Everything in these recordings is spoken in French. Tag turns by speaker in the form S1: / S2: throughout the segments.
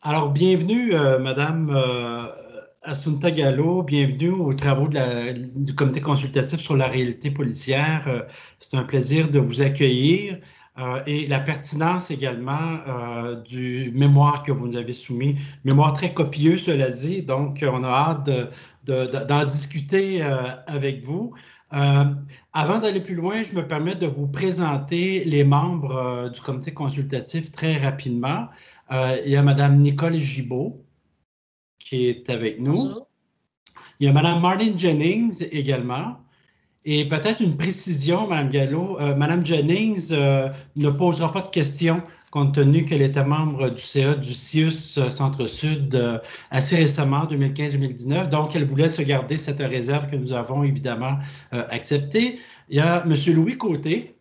S1: Alors, bienvenue, Madame Assunta Gallo, bienvenue aux travaux du comité consultatif sur la réalité policière. C'est un plaisir de vous accueillir et la pertinence également du mémoire que vous nous avez soumis, mémoire très copieux, cela dit, donc on a hâte d'en discuter avec vous. Euh, Avant d'aller plus loin, je me permets de vous présenter les membres du comité consultatif très rapidement. Il y a Mme Nicole Gibault qui est avec nous.
S2: Bonjour.
S1: Il y a Mme Marlene Jennings également. Et peut-être une précision, Mme Gallo. Mme Jennings ne posera pas de questions compte tenu qu'elle était membre du CA du CIUS Centre-Sud assez récemment, 2015-2019. Donc, elle voulait se garder cette réserve que nous avons évidemment acceptée. Il y a M. Louis Côté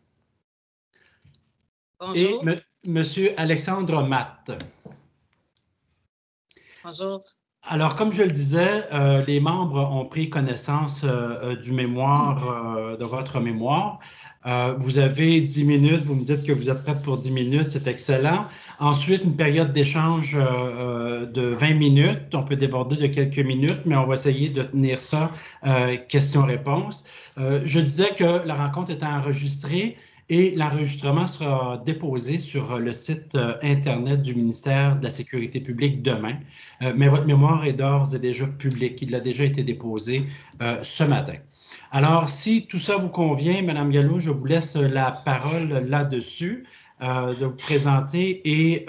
S1: et
S2: Bonjour.
S1: M. Alexandre Matt.
S2: Bonjour.
S1: Alors, comme je le disais, les membres ont pris connaissance du mémoire, de votre mémoire. Vous avez 10 minutes, vous me dites que vous êtes prête pour 10 minutes, c'est excellent. Ensuite, une période d'échange de 20 minutes. On peut déborder de quelques minutes, mais on va essayer de tenir ça questions-réponses. Je disais que la rencontre était enregistrée et l'enregistrement sera déposé sur le site Internet du ministère de la Sécurité publique demain. Mais votre mémoire est d'ores et déjà publique. Il a déjà été déposé ce matin. Alors, si tout ça vous convient, Madame Gallo, je vous laisse la parole là-dessus, de vous présenter et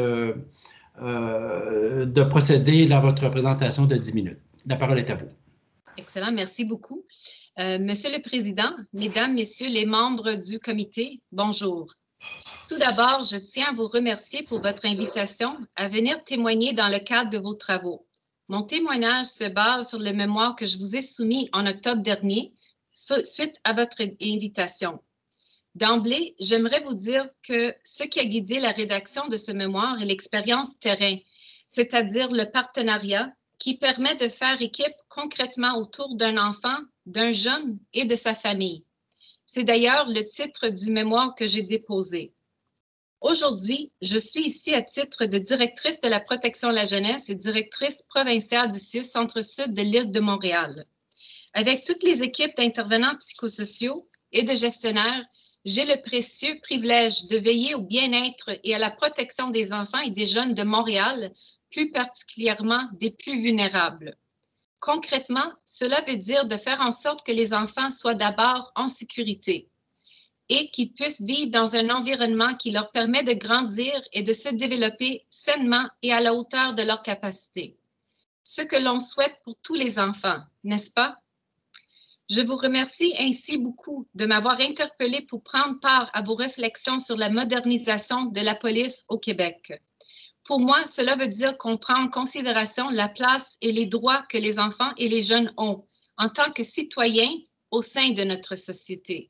S1: de procéder à votre présentation de 10 minutes. La parole est à vous.
S2: Excellent, merci beaucoup. Monsieur le Président, Mesdames, Messieurs les membres du comité, bonjour. Tout d'abord, je tiens à vous remercier pour votre invitation à venir témoigner dans le cadre de vos travaux. Mon témoignage se base sur le mémoire que je vous ai soumis en octobre dernier, suite à votre invitation. D'emblée, j'aimerais vous dire que ce qui a guidé la rédaction de ce mémoire est l'expérience terrain, c'est-à-dire le partenariat qui permet de faire équipe concrètement autour d'un enfant, d'un jeune et de sa famille. C'est d'ailleurs le titre du mémoire que j'ai déposé. Aujourd'hui, je suis ici à titre de directrice de la protection de la jeunesse et directrice provinciale du CIUS Centre-Sud de l'île de Montréal. Avec toutes les équipes d'intervenants psychosociaux et de gestionnaires, j'ai le précieux privilège de veiller au bien-être et à la protection des enfants et des jeunes de Montréal, plus particulièrement des plus vulnérables. Concrètement, cela veut dire de faire en sorte que les enfants soient d'abord en sécurité et qu'ils puissent vivre dans un environnement qui leur permet de grandir et de se développer sainement et à la hauteur de leurs capacités. Ce que l'on souhaite pour tous les enfants, n'est-ce pas? Je vous remercie ainsi beaucoup de m'avoir interpellé pour prendre part à vos réflexions sur la modernisation de la police au Québec. Pour moi, cela veut dire qu'on prend en considération la place et les droits que les enfants et les jeunes ont en tant que citoyens au sein de notre société.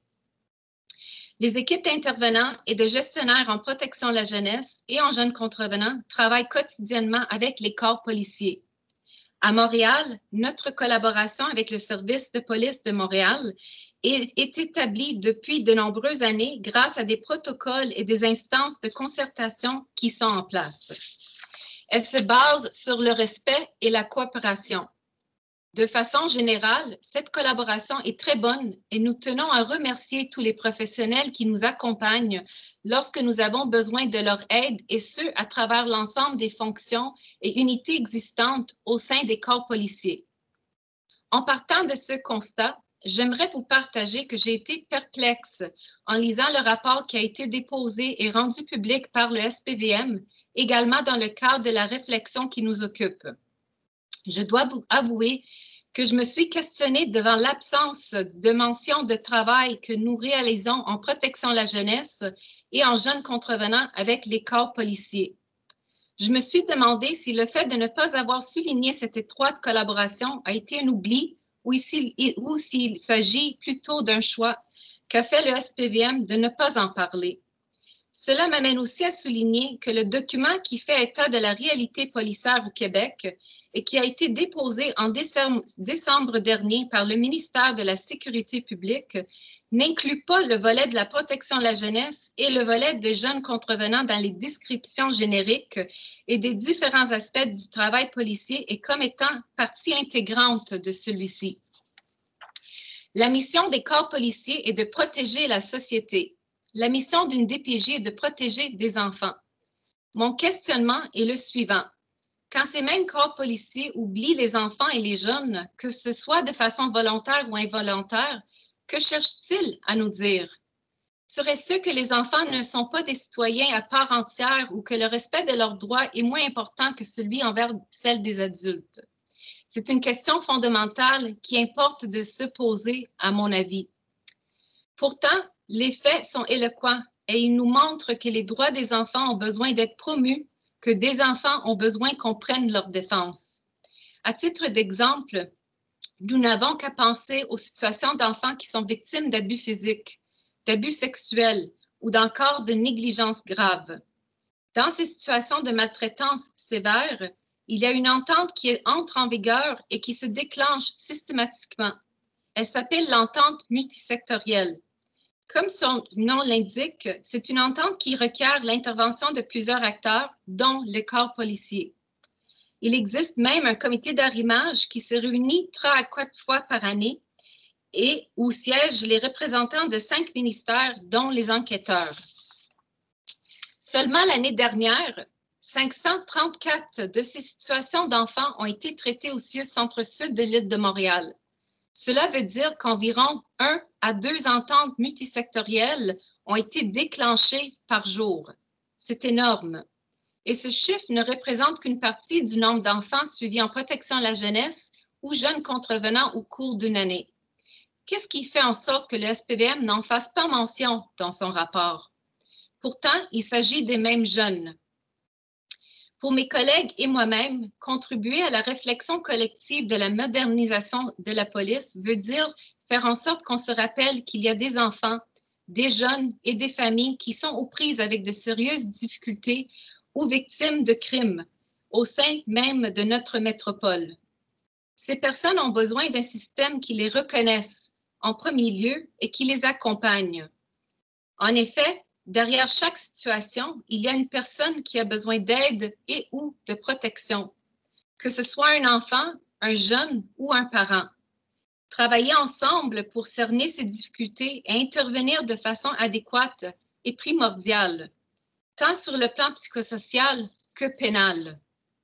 S2: Les équipes d'intervenants et de gestionnaires en protection de la jeunesse et en jeunes contrevenants travaillent quotidiennement avec les corps policiers. À Montréal, notre collaboration avec le service de police de Montréal est établie depuis de nombreuses années grâce à des protocoles et des instances de concertation qui sont en place. Elle se base sur le respect et la coopération. De façon générale, cette collaboration est très bonne et nous tenons à remercier tous les professionnels qui nous accompagnent lorsque nous avons besoin de leur aide et ce, à travers l'ensemble des fonctions et unités existantes au sein des corps policiers. En partant de ce constat, j'aimerais vous partager que j'ai été perplexe en lisant le rapport qui a été déposé et rendu public par le SPVM, également dans le cadre de la réflexion qui nous occupe. Je dois vous avouer que je me suis questionnée devant l'absence de mention de travail que nous réalisons en protection de la jeunesse et en jeunes contrevenants avec les corps policiers. Je me suis demandé si le fait de ne pas avoir souligné cette étroite collaboration a été un oubli ou s'il s'agit plutôt d'un choix qu'a fait le SPVM de ne pas en parler. Cela m'amène aussi à souligner que le document qui fait état de la réalité policière au Québec et qui a été déposé en décembre dernier par le ministère de la Sécurité publique n'inclut pas le volet de la protection de la jeunesse et le volet des jeunes contrevenants dans les descriptions génériques et des différents aspects du travail policier et comme étant partie intégrante de celui-ci. La mission des corps policiers est de protéger la société. La mission d'une DPJ est de protéger des enfants. Mon questionnement est le suivant. Quand ces mêmes corps policiers oublient les enfants et les jeunes, que ce soit de façon volontaire ou involontaire, que cherchent-ils à nous dire? Serait-ce que les enfants ne sont pas des citoyens à part entière ou que le respect de leurs droits est moins important que celui envers celle des adultes? C'est une question fondamentale qui importe de se poser, à mon avis. Pourtant, les faits sont éloquents et ils nous montrent que les droits des enfants ont besoin d'être promus, que des enfants ont besoin qu'on prenne leur défense. À titre d'exemple, nous n'avons qu'à penser aux situations d'enfants qui sont victimes d'abus physiques, d'abus sexuels ou d'encore de négligence grave. Dans ces situations de maltraitance sévère, il y a une entente qui entre en vigueur et qui se déclenche systématiquement. Elle s'appelle l'entente multisectorielle. Comme son nom l'indique, c'est une entente qui requiert l'intervention de plusieurs acteurs, dont le corps policier. Il existe même un comité d'arrimage qui se réunit 3 à 4 fois par année et où siègent les représentants de 5 ministères, dont les enquêteurs. Seulement l'année dernière, 534 de ces situations d'enfants ont été traitées au CIUS Centre-Sud de l'île de Montréal. Cela veut dire qu'environ 1 à 2 ententes multisectorielles ont été déclenchées par jour. C'est énorme. Et ce chiffre ne représente qu'une partie du nombre d'enfants suivis en protection à la jeunesse ou jeunes contrevenants au cours d'une année. Qu'est-ce qui fait en sorte que le SPVM n'en fasse pas mention dans son rapport? Pourtant, il s'agit des mêmes jeunes. Pour mes collègues et moi-même, contribuer à la réflexion collective de la modernisation de la police veut dire faire en sorte qu'on se rappelle qu'il y a des enfants, des jeunes et des familles qui sont aux prises avec de sérieuses difficultés ou victimes de crimes au sein même de notre métropole. Ces personnes ont besoin d'un système qui les reconnaisse en premier lieu et qui les accompagne. En effet, derrière chaque situation, il y a une personne qui a besoin d'aide et ou de protection, que ce soit un enfant, un jeune ou un parent. Travailler ensemble pour cerner ces difficultés et intervenir de façon adéquate est primordial, tant sur le plan psychosocial que pénal.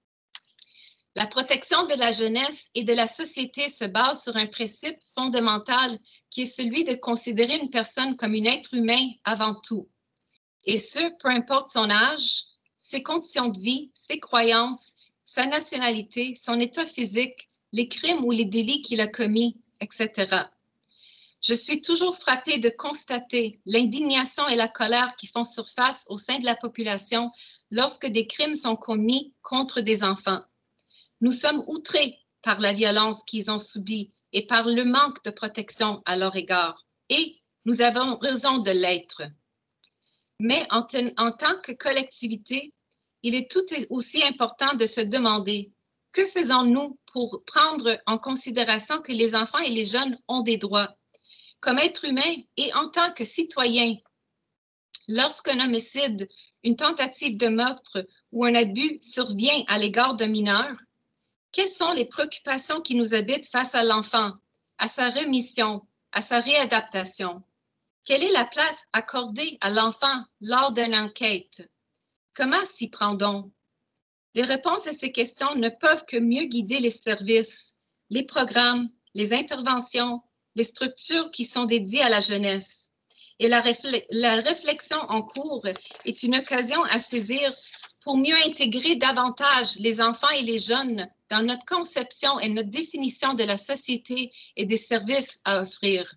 S2: La protection de la jeunesse et de la société se base sur un principe fondamental qui est celui de considérer une personne comme un être humain avant tout. Et ce, peu importe son âge, ses conditions de vie, ses croyances, sa nationalité, son état physique, les crimes ou les délits qu'il a commis, etc. Je suis toujours frappée de constater l'indignation et la colère qui font surface au sein de la population lorsque des crimes sont commis contre des enfants. Nous sommes outrés par la violence qu'ils ont subie et par le manque de protection à leur égard. Et nous avons raison de l'être. Mais en tant que collectivité, il est tout aussi important de se demander que faisons-nous pour prendre en considération que les enfants et les jeunes ont des droits? Comme être humain et en tant que citoyen, lorsqu'un homicide, une tentative de meurtre ou un abus survient à l'égard d'un mineur, quelles sont les préoccupations qui nous habitent face à l'enfant, à sa rémission, à sa réadaptation? Quelle est la place accordée à l'enfant lors d'une enquête? Comment s'y prend-on? Les réponses à ces questions ne peuvent que mieux guider les services, les programmes, les interventions, les structures qui sont dédiées à la jeunesse. Et la réflexion en cours est une occasion à saisir pour mieux intégrer davantage les enfants et les jeunes dans notre conception et notre définition de la société et des services à offrir.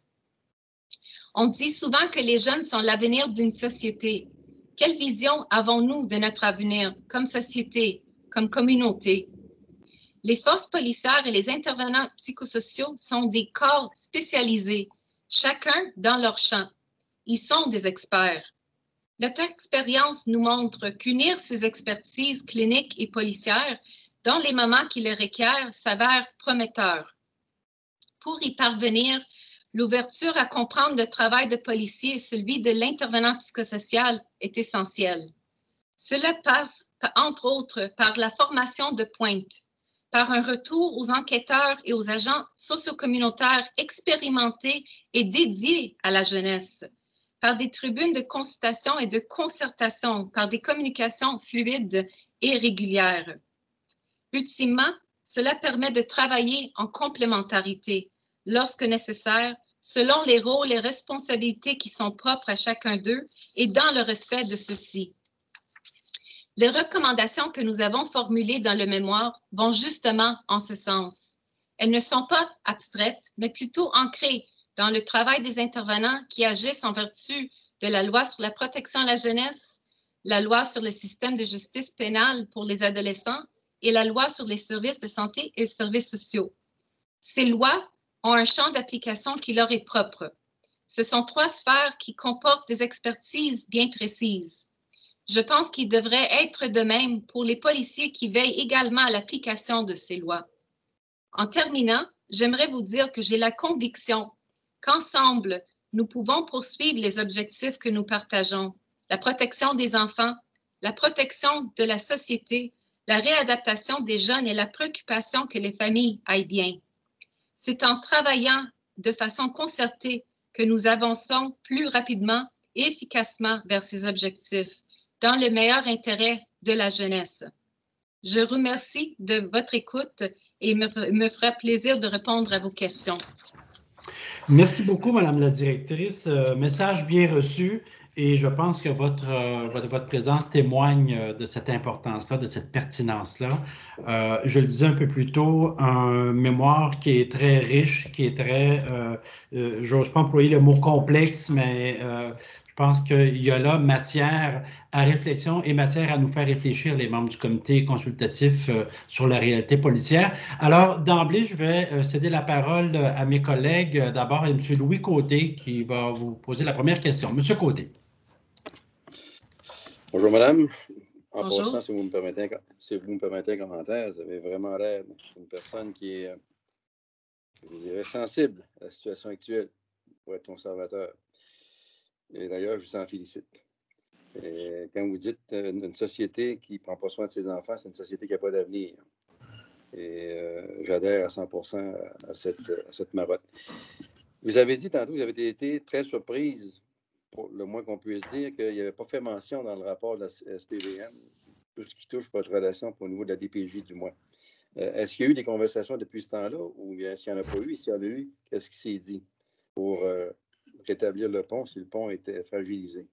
S2: On dit souvent que les jeunes sont l'avenir d'une société. Quelle vision avons-nous de notre avenir comme société, comme communauté? Les forces policières et les intervenants psychosociaux sont des corps spécialisés, chacun dans leur champ. Ils sont des experts. Notre expérience nous montre qu'unir ces expertises cliniques et policières dans les moments qui le requièrent s'avère prometteur. Pour y parvenir, l'ouverture à comprendre le travail de policier et celui de l'intervenant psychosocial est essentielle. Cela passe, entre autres, par la formation de pointe, par un retour aux enquêteurs et aux agents socio-communautaires expérimentés et dédiés à la jeunesse, par des tribunes de consultation et de concertation, par des communications fluides et régulières. Ultimement, cela permet de travailler en complémentarité, lorsque nécessaire, selon les rôles et responsabilités qui sont propres à chacun d'eux et dans le respect de ceux-ci. Les recommandations que nous avons formulées dans le mémoire vont justement en ce sens. Elles ne sont pas abstraites, mais plutôt ancrées dans le travail des intervenants qui agissent en vertu de la loi sur la protection de la jeunesse, la loi sur le système de justice pénale pour les adolescents et la loi sur les services de santé et services sociaux. Ces lois ont un champ d'application qui leur est propre. Ce sont 3 sphères qui comportent des expertises bien précises. Je pense qu'il devrait être de même pour les policiers qui veillent également à l'application de ces lois. En terminant, j'aimerais vous dire que j'ai la conviction qu'ensemble, nous pouvons poursuivre les objectifs que nous partageons, la protection des enfants, la protection de la société, la réadaptation des jeunes et la préoccupation que les familles aillent bien. C'est en travaillant de façon concertée que nous avançons plus rapidement et efficacement vers ces objectifs, dans le meilleur intérêt de la jeunesse. Je remercie de votre écoute et me fera plaisir de répondre à vos questions.
S1: Merci beaucoup, Madame la directrice. Message bien reçu et je pense que votre présence témoigne de cette importance-là, de cette pertinence-là. Je le disais un peu plus tôt, un mémoire qui est très riche, qui est très, j'ose pas employer le mot complexe, mais je pense qu'il y a là matière à réflexion et matière à nous faire réfléchir, les membres du comité consultatif, sur la réalité policière. Alors, d'emblée, je vais céder la parole à mes collègues. D'abord, à M. Louis Côté qui va vous poser la première question. M. Côté.
S3: Bonjour, madame. En
S2: Bonjour.
S3: passant, si vous me permettez un commentaire, vous avez vraiment l'air d'une personne qui est, je dirais, sensible à la situation actuelle pour être conservateur. Et d'ailleurs, je vous en félicite. Et quand vous dites une société qui ne prend pas soin de ses enfants, c'est une société qui n'a pas d'avenir. Et j'adhère à 100% à cette marotte. Vous avez dit tantôt, vous avez été très surprise, pour le moins qu'on puisse dire, qu'il n'y avait pas fait mention dans le rapport de la SPVM, tout ce qui touche votre relation au niveau de la DPJ, du moins. Est-ce qu'il y a eu des conversations depuis ce temps-là ou est-ce qu'il n'y en a pas eu? S'il y en a eu, qu'est-ce qui s'est dit pour rétablir le pont si le pont était fragilisé?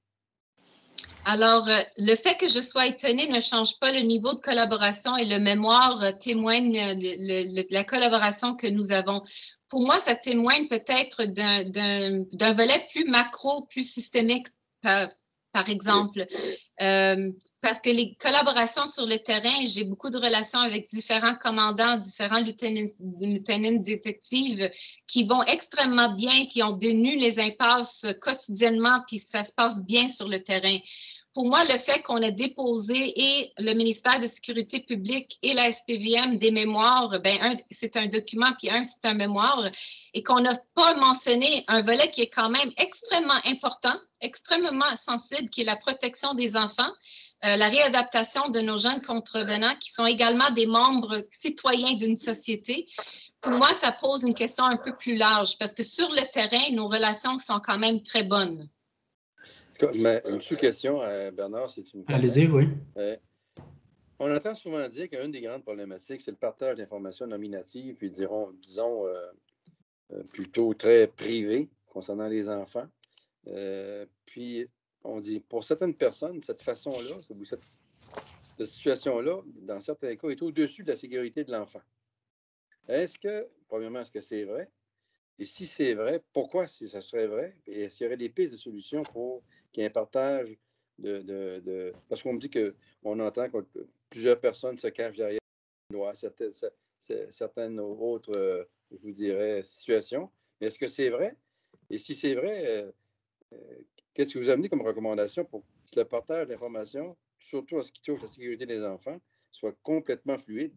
S2: Alors, le fait que je sois étonnée ne change pas le niveau de collaboration et le mémoire témoigne de la collaboration que nous avons. Pour moi, ça témoigne peut-être d'un volet plus macro, plus systémique, par exemple. Parce que les collaborations sur le terrain, j'ai beaucoup de relations avec différents commandants, différents lieutenants détectives qui vont extrêmement bien, qui ont dénu les impasses quotidiennement, puis ça se passe bien sur le terrain. Pour moi, le fait qu'on ait déposé et le ministère de la Sécurité publique et la SPVM des mémoires, ben un, c'est un document, puis un, c'est un mémoire, et qu'on n'a pas mentionné un volet qui est quand même extrêmement important, extrêmement sensible, qui est la protection des enfants, la réadaptation de nos jeunes contrevenants qui sont également des membres citoyens d'une société. Pour moi, ça pose une question un peu plus large parce que sur le terrain, nos relations sont quand même très bonnes.
S3: Mais une sous-question, Bernard, si tu me permets.
S1: Allez-y, oui.
S3: On entend souvent dire qu'une des grandes problématiques, c'est le partage d'informations nominatives, puis disons plutôt très privées concernant les enfants. Puis, on dit, pour certaines personnes, cette façon-là, cette situation-là, dans certains cas, est au-dessus de la sécurité de l'enfant. Premièrement, est-ce que c'est vrai? Et si c'est vrai, pourquoi ça serait vrai? Et est-ce qu'il y aurait des pistes de solutions pour qu'il y ait un partage Parce qu'on me dit qu'on entend que plusieurs personnes se cachent derrière certaines autres, je vous dirais, situations. Mais est-ce que c'est vrai? Et si c'est vrai, qu'est-ce que vous amenez comme recommandation pour que le partage d'informations, surtout en ce qui touche la sécurité des enfants, soit complètement fluide?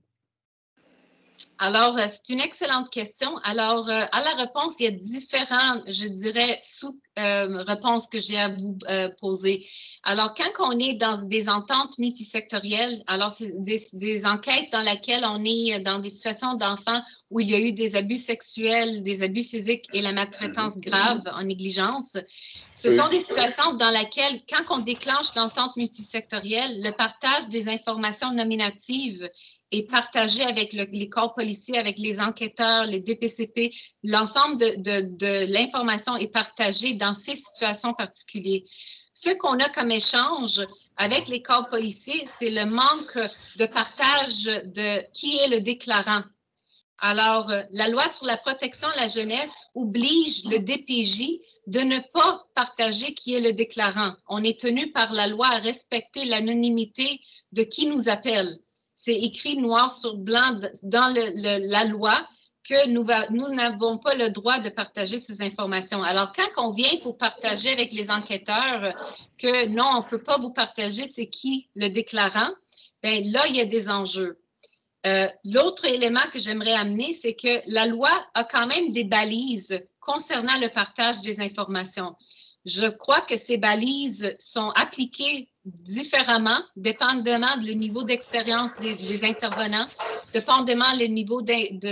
S2: Alors, c'est une excellente question. Alors, à la réponse, il y a différentes, je dirais, sous-réponses que j'ai à vous poser. Alors, quand on est dans des ententes multisectorielles, alors c'est des enquêtes dans lesquelles on est dans des situations d'enfants où il y a eu des abus sexuels, des abus physiques et la maltraitance grave en négligence. Ce sont des situations dans lesquelles, quand on déclenche l'entente multisectorielle, le partage des informations nominatives est partagé avec les corps policiers, avec les enquêteurs, les DPCP. L'ensemble de l'information est partagé dans ces situations particulières. Ce qu'on a comme échange avec les corps policiers, c'est le manque de partage de qui est le déclarant. Alors, la loi sur la protection de la jeunesse oblige le DPJ de ne pas partager qui est le déclarant. On est tenu par la loi à respecter l'anonymité de qui nous appelle. C'est écrit noir sur blanc dans la loi que nous n'avons pas le droit de partager ces informations. Alors, quand on vient pour partager avec les enquêteurs que non, on ne peut pas vous partager, c'est qui le déclarant, bien là, il y a des enjeux. L'autre élément que j'aimerais amener, c'est que la loi a quand même des balises concernant le partage des informations. Je crois que ces balises sont appliquées différemment, dépendamment du niveau d'expérience des intervenants, dépendamment du niveau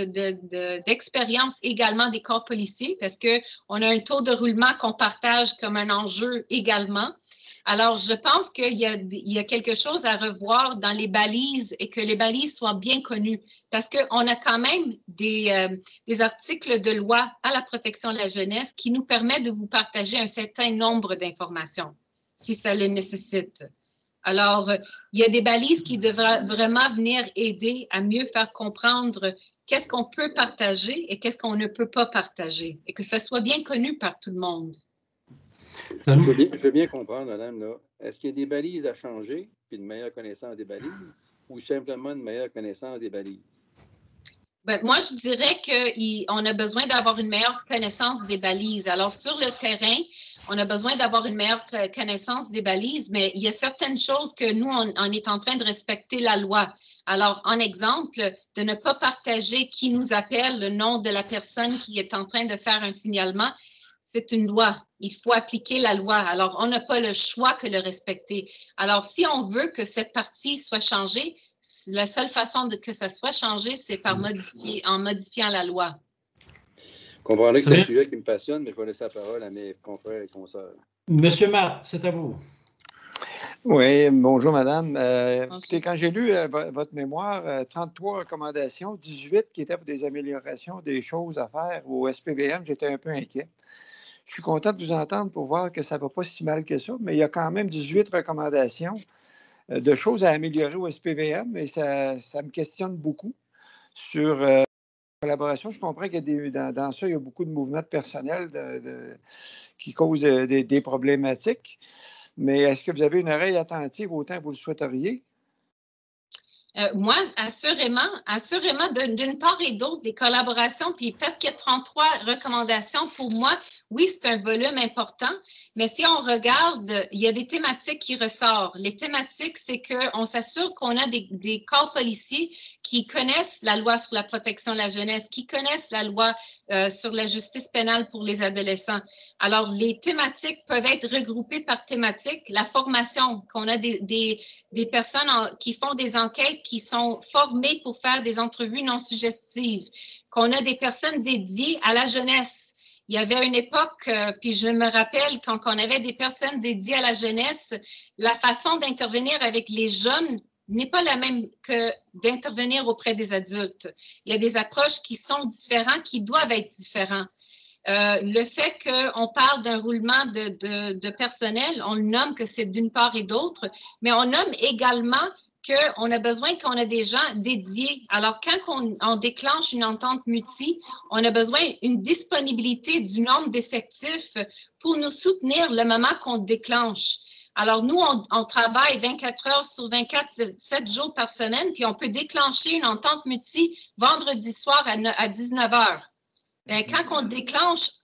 S2: d'expérience également des corps policiers, parce qu'on a un taux de roulement qu'on partage comme un enjeu également. Alors, je pense qu'il y a quelque chose à revoir dans les balises et que les balises soient bien connues parce qu'on a quand même des articles de loi à la protection de la jeunesse qui nous permettent de vous partager un certain nombre d'informations si ça le nécessite. Alors, il y a des balises qui devraient vraiment venir aider à mieux faire comprendre qu'est-ce qu'on peut partager et qu'est-ce qu'on ne peut pas partager et que ça soit bien connu par tout le monde.
S3: Je veux bien comprendre, madame, là. Est-ce qu'il y a des balises à changer, puis une meilleure connaissance des balises, ou simplement une meilleure connaissance des balises?
S2: Ben, moi, je dirais qu'on a besoin d'avoir une meilleure connaissance des balises. Alors, sur le terrain, on a besoin d'avoir une meilleure connaissance des balises, mais il y a certaines choses que nous, on est en train de respecter la loi. Alors, en exemple, de ne pas partager qui nous appelle, le nom de la personne qui est en train de faire un signalement, c'est une loi. Il faut appliquer la loi. Alors, on n'a pas le choix que le respecter. Alors, si on veut que cette partie soit changée, la seule façon que ça soit changé, c'est en modifiant la loi.
S3: Vous comprendrez que c'est un sujet qui me passionne, mais je vais laisser la parole à mes confrères et consoeurs.
S1: Monsieur Matt, c'est à vous.
S4: Oui, bonjour, madame. Écoutez, quand j'ai lu votre mémoire, 33 recommandations, 18 qui étaient pour des améliorations, des choses à faire au SPVM, j'étais un peu inquiet. Je suis content de vous entendre pour voir que ça ne va pas si mal que ça, mais il y a quand même 18 recommandations de choses à améliorer au SPVM et ça me questionne beaucoup sur la collaboration. Je comprends que dans ça, il y a beaucoup de mouvements de personnel qui causent des problématiques. Mais est-ce que vous avez une oreille attentive autant que vous le souhaiteriez?
S2: Moi, assurément, d'une part et d'autre, des collaborations, puis parce qu'il y a 33 recommandations, pour moi, oui, c'est un volume important, mais si on regarde, il y a des thématiques qui ressortent. Les thématiques, c'est qu'on s'assure qu'on a des corps policiers qui connaissent la loi sur la protection de la jeunesse, qui connaissent la loi sur la justice pénale pour les adolescents. Alors, les thématiques peuvent être regroupées par thématique. La formation, qu'on a des personnes qui font des enquêtes qui sont formées pour faire des entrevues non suggestives, qu'on a des personnes dédiées à la jeunesse. Il y avait une époque, puis je me rappelle, quand on avait des personnes dédiées à la jeunesse, la façon d'intervenir avec les jeunes n'est pas la même que d'intervenir auprès des adultes. Il y a des approches qui sont différentes, qui doivent être différentes. Le fait qu'on parle d'un roulement de personnel, on le nomme que c'est d'une part et d'autre, mais on nomme également qu'on a besoin qu'on ait des gens dédiés. Alors, quand on déclenche une entente multi, on a besoin d'une disponibilité du nombre d'effectifs pour nous soutenir le moment qu'on déclenche. Alors, nous, on travaille 24 heures sur 24, 7 jours par semaine, puis on peut déclencher une entente multi vendredi soir à 19 heures. Quand on déclenche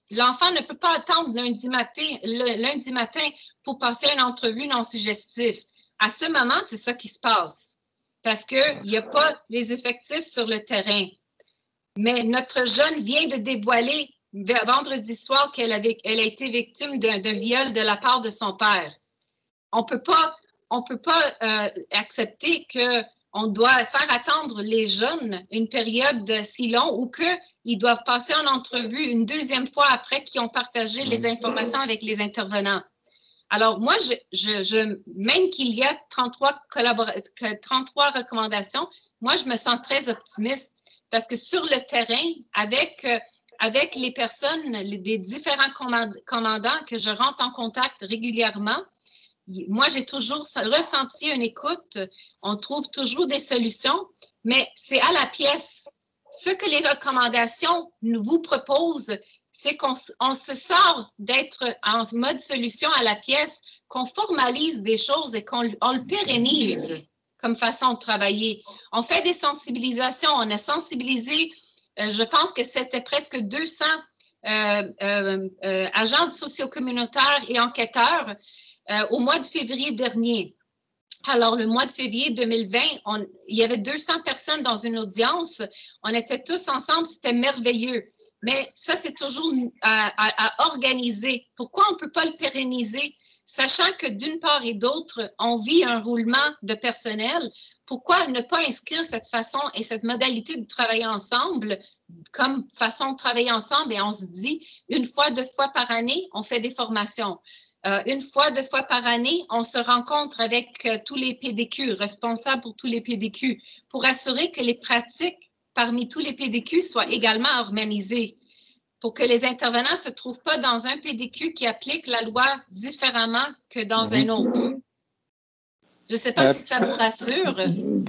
S2: l'enfant ne peut pas attendre lundi matin pour passer une entrevue non suggestive. À ce moment, c'est ça qui se passe parce qu'il n'y a pas les effectifs sur le terrain. Mais notre jeune vient de dévoiler vendredi soir qu'elle a été victime d'un viol de la part de son père. On peut pas accepter qu'on doit faire attendre les jeunes une période si longue ou qu'ils doivent passer en entrevue une deuxième fois après qu'ils ont partagé les informations avec les intervenants. Alors, moi, même qu'il y a 33 recommandations, moi, je me sens très optimiste parce que sur le terrain, avec les personnes, des différents commandants que je rentre en contact régulièrement, moi, j'ai toujours ressenti une écoute. On trouve toujours des solutions, mais c'est à la pièce. Ce que les recommandations nous vous proposent, c'est qu'on se sort d'être en mode solution à la pièce, qu'on formalise des choses et qu'on le pérennise comme façon de travailler. On fait des sensibilisations. On a sensibilisé, je pense que c'était presque 200 agents socio-communautaires et enquêteurs au mois de février dernier. Alors, le mois de février 2020, il y avait 200 personnes dans une audience. On était tous ensemble, c'était merveilleux. Mais ça, c'est toujours à organiser. Pourquoi on ne peut pas le pérenniser? Sachant que d'une part et d'autre, on vit un roulement de personnel, pourquoi ne pas inscrire cette façon et cette modalité de travailler ensemble comme façon de travailler ensemble? Et on se dit, une fois, 2 fois par année, on fait des formations. Une fois, 2 fois par année, on se rencontre avec tous les PDQ, responsables pour tous les PDQ, pour assurer que les pratiques parmi tous les PDQ soient également harmonisées, pour que les intervenants ne se trouvent pas dans un PDQ qui applique la loi différemment que dans un autre. Je ne sais pas si ça vous rassure.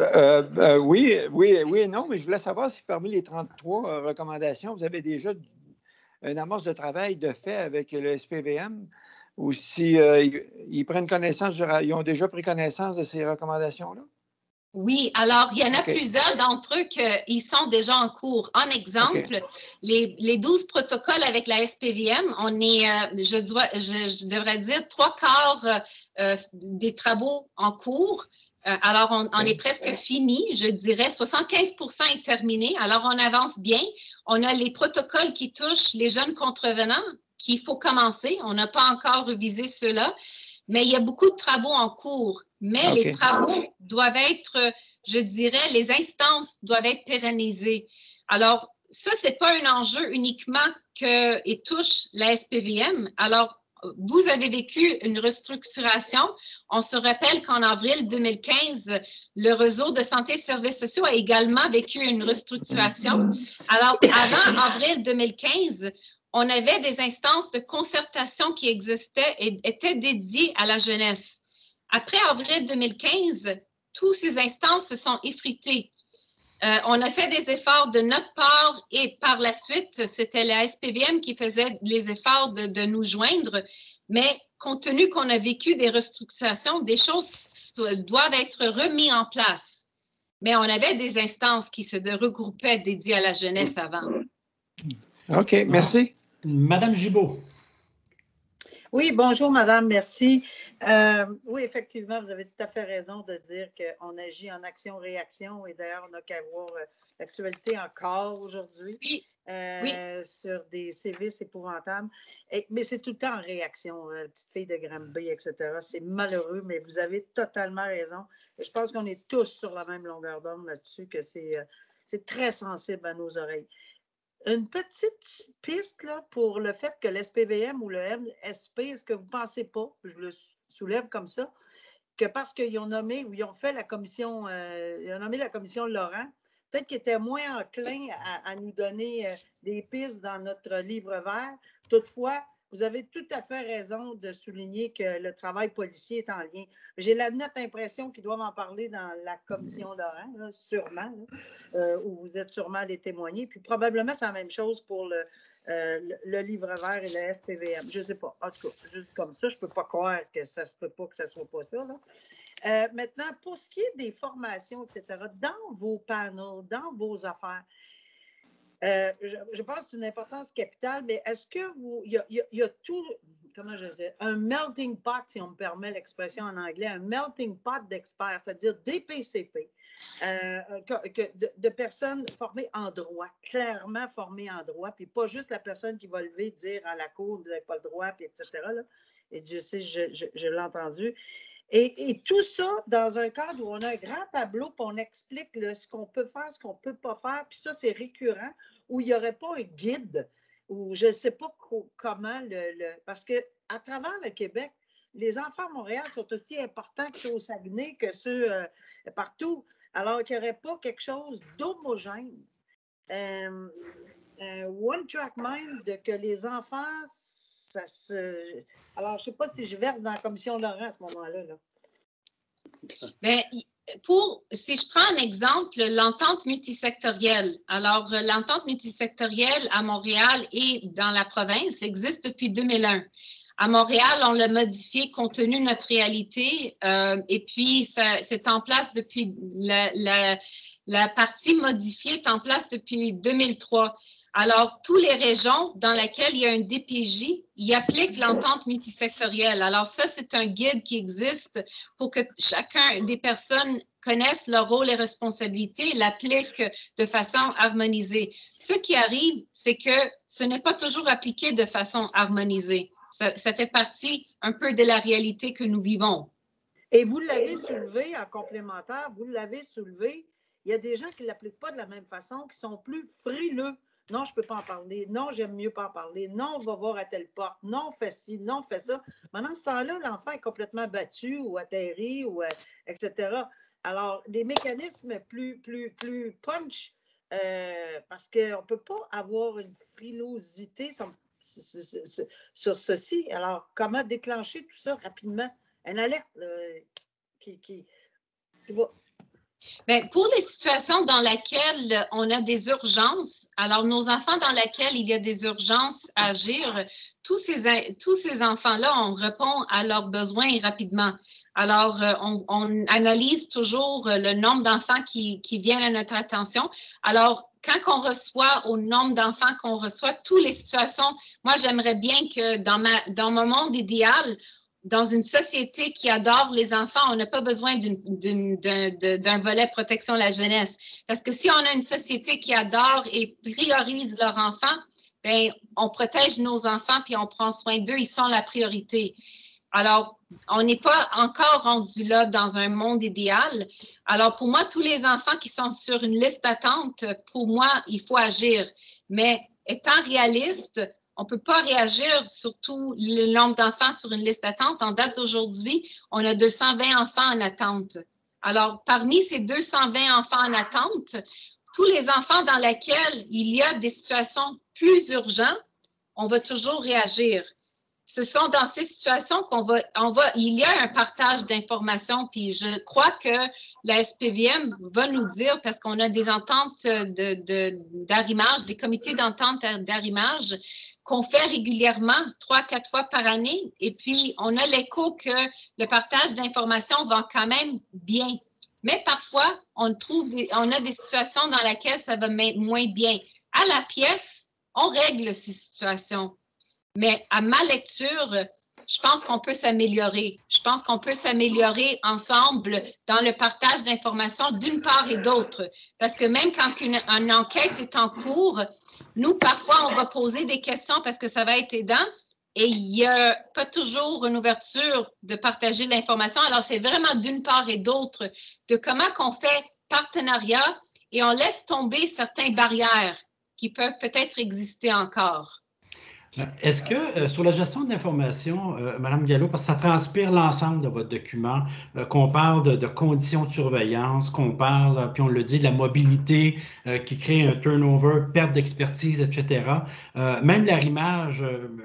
S4: Oui et non, mais je voulais savoir si parmi les 33 recommandations, vous avez déjà une amorce de travail de fait avec le SPVM ou si ils prennent connaissance, ils ont déjà pris connaissance de ces recommandations-là?
S2: Oui, alors il y en a plusieurs d'entre eux qui sont déjà en cours. En exemple, les 12 protocoles avec la SPVM, on est, je devrais dire, 3/4 des travaux en cours. Alors, on est presque fini, je dirais 75% est terminé. Alors, on avance bien. On a les protocoles qui touchent les jeunes contrevenants qu'il faut commencer. On n'a pas encore révisé ceux-là. Mais il y a beaucoup de travaux en cours. Mais les travaux doivent être, je dirais, les instances doivent être pérennisées. Alors, ça, ce n'est pas un enjeu uniquement qu'il touche la SPVM. Alors, vous avez vécu une restructuration. On se rappelle qu'en avril 2015, le réseau de santé et services sociaux a également vécu une restructuration. Alors, avant avril 2015, on avait des instances de concertation qui existaient et étaient dédiées à la jeunesse. Après avril 2015, toutes ces instances se sont effritées. On a fait des efforts de notre part et par la suite, c'était la SPVM qui faisait les efforts de nous joindre. Mais compte tenu qu'on a vécu des restructurations, des choses doivent être remises en place. Mais on avait des instances qui se regroupaient dédiées à la jeunesse avant.
S4: OK, merci.
S1: Madame Gibault.
S5: Oui, bonjour, madame, merci. Oui, effectivement, vous avez tout à fait raison de dire qu'on agit en action-réaction et d'ailleurs, on n'a qu'à voir l'actualité encore aujourd'hui sur des sévices épouvantables. Mais c'est tout le temps en réaction, petite fille de Granby, etc. C'est malheureux, mais vous avez totalement raison. Et je pense qu'on est tous sur la même longueur d'onde là-dessus, que c'est très sensible à nos oreilles. Une petite piste là, pour le fait que l'SPVM ou le MSP, est-ce que vous ne pensez pas, je le soulève comme ça, que parce qu'ils ont nommé ou ils ont fait la commission, ils ont nommé la commission Laurent, peut-être qu'ils étaient moins enclins à nous donner des pistes dans notre livre vert. Toutefois, vous avez tout à fait raison de souligner que le travail policier est en lien. J'ai la nette impression qu'ils doivent en parler dans la commission Laurent, là, sûrement, là, où vous êtes sûrement allés témoigner. Puis probablement, c'est la même chose pour le livre vert et le SPVM. Je ne sais pas. En tout cas, juste comme ça, je ne peux pas croire que ça ne se peut pas que ça ne soit pas ça, là. Maintenant, pour ce qui est des formations, etc., dans vos panneaux, dans vos affaires, je pense que c'est une importance capitale, mais est-ce que il y a tout, comment je dis, un melting pot, si on me permet l'expression en anglais, un melting pot d'experts, c'est-à-dire des PCP, de personnes formées en droit, clairement formées en droit, puis pas juste la personne qui va lever, dire à la cour, vous n'avez pas le droit, puis etc. Là. Et Dieu sait, je l'ai entendu. Et tout ça dans un cadre où on a un grand tableau, puis on explique là, ce qu'on peut faire, ce qu'on ne peut pas faire, puis ça, c'est récurrent, où il n'y aurait pas un guide, ou je ne sais pas comment parce qu'à travers le Québec, les enfants à Montréal sont aussi importants que ceux au Saguenay, que ceux partout, alors qu'il n'y aurait pas quelque chose d'homogène. One track mind de que les enfants, ça se... Alors, je ne sais pas si je verse dans la commission Laurent à ce moment-là. Là.
S2: Bien, si je prends un exemple, l'entente multisectorielle. Alors, l'entente multisectorielle à Montréal et dans la province existe depuis 2001. À Montréal, on l'a modifié compte tenu de notre réalité et puis c'est en place depuis la partie modifiée est en place depuis 2003. Alors, toutes les régions dans lesquelles il y a un DPJ, ils appliquent l'entente multisectorielle. Alors, ça, c'est un guide qui existe pour que chacun des personnes connaissent leur rôle et responsabilités et l'appliquent de façon harmonisée. Ce qui arrive, c'est que ce n'est pas toujours appliqué de façon harmonisée. Ça fait partie un peu de la réalité que nous vivons.
S5: Et vous l'avez soulevé en complémentaire, vous l'avez soulevé. Il y a des gens qui ne l'appliquent pas de la même façon, qui sont plus frileux. Non, je ne peux pas en parler. Non, j'aime mieux pas en parler. Non, on va voir à telle porte. Non, fais ci. Non, fais ça. Pendant ce temps-là, l'enfant est complètement battu ou atterri, ou, etc. Alors, des mécanismes plus punch, parce qu'on ne peut pas avoir une frilosité sur ceci. Alors, comment déclencher tout ça rapidement? Une alerte qui va...
S2: Bien, pour les situations dans lesquelles on a des urgences, alors nos enfants dans lesquels il y a des urgences à agir, tous ces enfants-là, on répond à leurs besoins rapidement. Alors, on analyse toujours le nombre d'enfants qui viennent à notre attention. Alors, quand on reçoit, au nombre d'enfants qu'on reçoit, toutes les situations, moi, j'aimerais bien que dans mon monde idéal, dans une société qui adore les enfants, on n'a pas besoin d'un volet protection de la jeunesse. Parce que si on a une société qui adore et priorise leurs enfants, bien, on protège nos enfants puis on prend soin d'eux, ils sont la priorité. Alors, on n'est pas encore rendu là dans un monde idéal. Alors, pour moi, tous les enfants qui sont sur une liste d'attente, pour moi, il faut agir. Mais étant réaliste, on ne peut pas réagir sur tout le nombre d'enfants sur une liste d'attente. En date d'aujourd'hui, on a 220 enfants en attente. Alors, parmi ces 220 enfants en attente, tous les enfants dans lesquels il y a des situations plus urgentes, on va toujours réagir. Ce sont dans ces situations il y a un partage d'informations, puis je crois que la SPVM va nous dire, parce qu'on a des ententes d'arrimage, des comités d'entente d'arrimage, qu'on fait régulièrement 3-4 fois par année. Et puis, on a l'écho que le partage d'informations va quand même bien. Mais parfois, on a des situations dans lesquelles ça va moins bien. À la pièce, on règle ces situations. Mais à ma lecture, je pense qu'on peut s'améliorer. Je pense qu'on peut s'améliorer ensemble dans le partage d'informations d'une part et d'autre. Parce que même quand une enquête est en cours, nous, parfois, on va poser des questions parce que ça va être aidant et il n'y a pas toujours une ouverture de partager l'information. Alors, c'est vraiment d'une part et d'autre de comment qu'on fait partenariat et on laisse tomber certaines barrières qui peuvent peut-être exister encore.
S1: Est-ce que sur la gestion de l'information, Mme Gallo, parce que ça transpire l'ensemble de votre document, qu'on parle de conditions de surveillance, qu'on parle, puis on le dit, de la mobilité qui crée un turnover, perte d'expertise, etc. Même l'arrimage,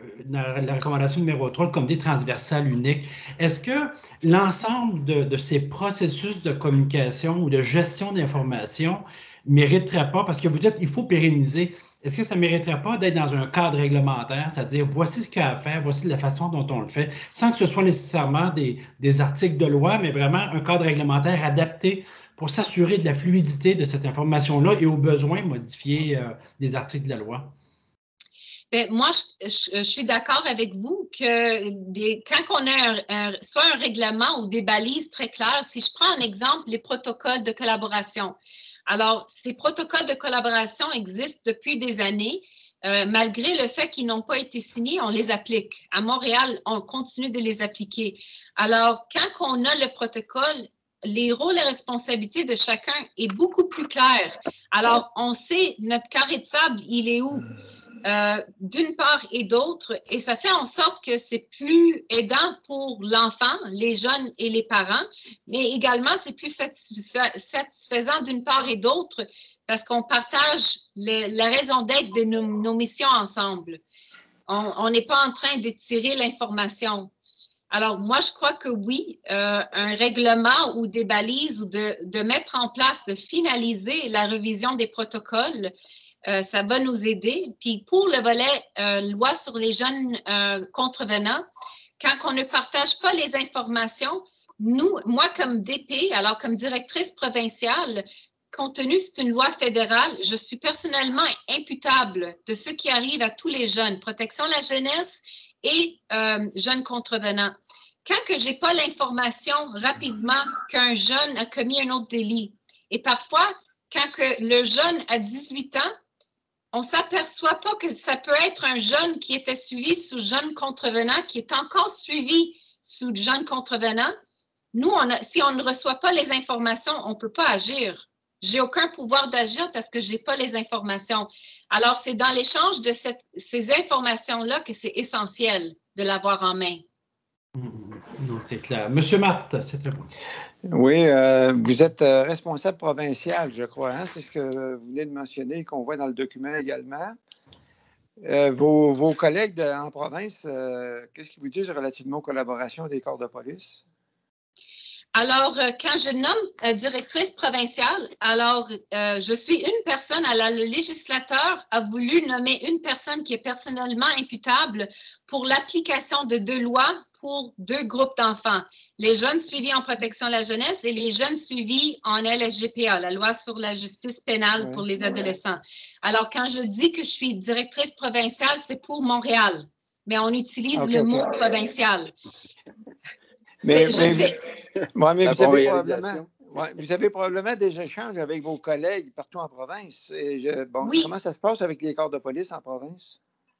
S1: la recommandation numéro 3, le comité transversal unique. Est-ce que l'ensemble de ces processus de communication ou de gestion d'information ne mériterait pas, parce que vous dites qu'il faut pérenniser, est-ce que ça ne mériterait pas d'être dans un cadre réglementaire, c'est-à-dire voici ce qu'il y a à faire, voici la façon dont on le fait, sans que ce soit nécessairement des articles de loi, mais vraiment un cadre réglementaire adapté pour s'assurer de la fluidité de cette information-là et au besoin modifier des articles de la loi?
S2: Bien, moi, je suis d'accord avec vous que quand on a soit un règlement ou des balises très claires, si je prends un exemple, les protocoles de collaboration. Alors, ces protocoles de collaboration existent depuis des années. Malgré le fait qu'ils n'ont pas été signés, on les applique. À Montréal, on continue de les appliquer. Alors, quand on a le protocole, les rôles et responsabilités de chacun est beaucoup plus clair. Alors, on sait notre carré de sable, il est où? D'une part et d'autre, et ça fait en sorte que c'est plus aidant pour l'enfant, les jeunes et les parents, mais également c'est plus satisfaisant d'une part et d'autre parce qu'on partage la raison d'être de nos missions ensemble. On n'est pas en train d'étirer l'information. Alors, moi, je crois que oui, un règlement ou des balises ou de mettre en place, de finaliser la révision des protocoles, ça va nous aider. Puis pour le volet loi sur les jeunes contrevenants, quand on ne partage pas les informations, moi comme DP, alors comme directrice provinciale, compte tenu que c'est une loi fédérale, je suis personnellement imputable de ce qui arrive à tous les jeunes, protection de la jeunesse et jeunes contrevenants. Quand que je n'ai pas l'information rapidement qu'un jeune a commis un autre délit, et parfois, quand que le jeune a 18 ans, on ne s'aperçoit pas que ça peut être un jeune qui était suivi sous jeune contrevenant, qui est encore suivi sous jeune contrevenant. Nous, si on ne reçoit pas les informations, on ne peut pas agir. Je n'ai aucun pouvoir d'agir parce que je n'ai pas les informations. Alors, c'est dans l'échange de ces informations-là que c'est essentiel de l'avoir en main.
S1: Non, c'est clair. Monsieur Matt, c'est très bon.
S4: Oui, vous êtes responsable provincial, je crois. Hein? C'est ce que vous venez de mentionner, qu'on voit dans le document également. Vos collègues en province, qu'est-ce qu'ils vous disent relativement aux collaborations des corps de police?
S2: Alors, quand je nomme directrice provinciale, alors je suis une personne, alors le législateur a voulu nommer une personne qui est personnellement imputable pour l'application de 2 lois pour 2 groupes d'enfants, les jeunes suivis en protection de la jeunesse et les jeunes suivis en LSGPA, la loi sur la justice pénale pour les adolescents. Alors, quand je dis que je suis directrice provinciale, c'est pour Montréal, mais on utilise le mot provincial.
S4: Mais vous avez probablement des échanges avec vos collègues partout en province. Oui. Comment ça se passe avec les corps de police en province?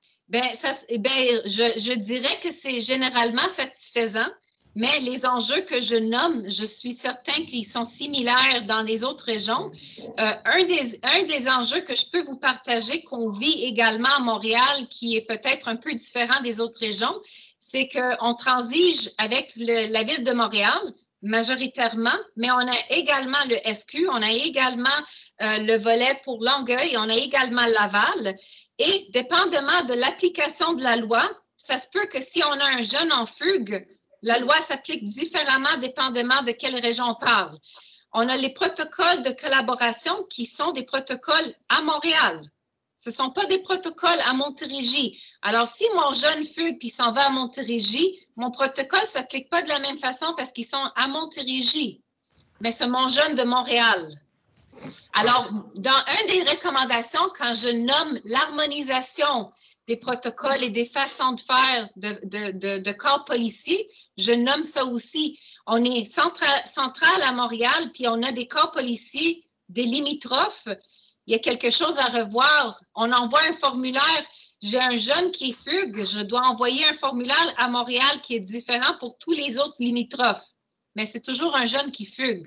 S2: Je dirais que c'est généralement satisfaisant, mais les enjeux que je nomme, je suis certain qu'ils sont similaires dans les autres régions. Un des enjeux que je peux vous partager, qu'on vit également à Montréal, qui est peut-être un peu différent des autres régions, c'est qu'on transige avec la Ville de Montréal, majoritairement, mais on a également le SQ, on a également le volet pour Longueuil, on a également Laval. Et dépendamment de l'application de la loi, ça se peut que si on a un jeune en fugue, la loi s'applique différemment dépendamment de quelle région on parle. On a les protocoles de collaboration qui sont des protocoles à Montréal. Ce ne sont pas des protocoles à Montérégie. Alors, si mon jeune fugue et s'en va à Montérégie, mon protocole ne s'applique pas de la même façon parce qu'ils sont à Montérégie. Mais c'est mon jeune de Montréal. Alors, dans une des recommandations, quand je nomme l'harmonisation des protocoles et des façons de faire de corps policiers, je nomme ça aussi. On est central à Montréal, puis on a des corps policiers, des limitrophes. Il y a quelque chose à revoir. On envoie un formulaire. J'ai un jeune qui fugue, je dois envoyer un formulaire à Montréal qui est différent pour tous les autres limitrophes. Mais c'est toujours un jeune qui fugue.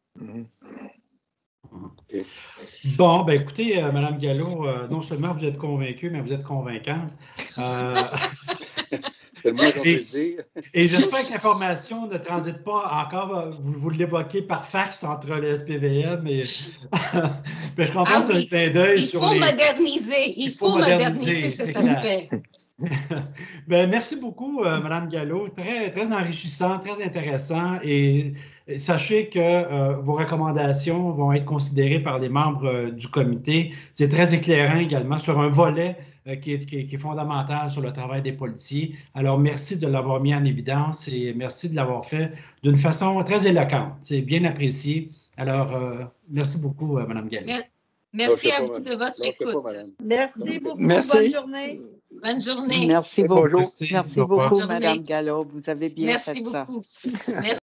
S1: Okay. Bon, ben écoutez, Mme Gallo, non seulement vous êtes convaincue, mais vous êtes convaincante.
S3: C'est le moins qu'on peut dire.
S1: Et j'espère que l'information ne transite pas encore, vous l'évoquez par fax entre le SPVM et... mais je comprends que c'est un clin d'œil sur les...
S2: Il faut moderniser cet aspect.
S1: Ben, merci beaucoup, Mme Gallo. Très, très enrichissant, très intéressant. Et sachez que vos recommandations vont être considérées par les membres du comité. C'est très éclairant également sur un volet qui est fondamental sur le travail des policiers. Alors, merci de l'avoir mis en évidence et merci de l'avoir fait d'une façon très éloquente. C'est bien apprécié Alors, merci beaucoup, Mme Gallo.
S2: Merci à vous de votre écoute.
S5: Merci beaucoup.
S4: Merci.
S5: Bonne journée.
S2: Bonne journée.
S6: Merci beaucoup.
S4: Bonjour.
S6: Merci beaucoup,
S2: Bonne journée.
S6: Mme Gallo. Vous avez bien fait ça.
S2: Merci beaucoup. Merci.